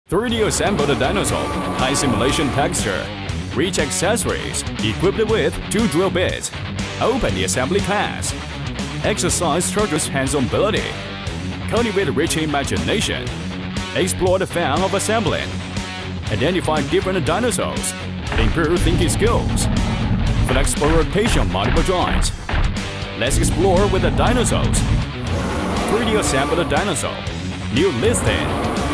3D assemble the dinosaur, high simulation texture, rich accessories, equipped with 2 drill bits. Open the assembly class. Exercise structure's hands-on ability. Cultivate rich imagination. Explore the fun of assembling. Identify different dinosaurs. Improve thinking skills. Flexible rotation of multiple joints. Let's explore with the dinosaurs. 3D assemble the dinosaur. New listing.